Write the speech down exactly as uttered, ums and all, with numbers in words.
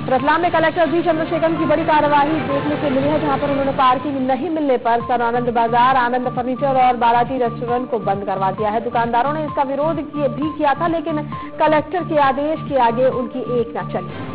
रतलाम में collector B Chandrashekhar की बड़ी कार्यवाही देखने को मिली है, जहां पर उन्होंने पार्किंग नहीं मिलने पर सर आनंद बाजार, आनंद फर्नीचर और बाराती रेस्टोरेंट को बंद करवा दिया है। दुकानदारों ने इसका विरोध भी किया था, लेकिन कलेक्टर के आदेश के आगे उनकी एक न चली।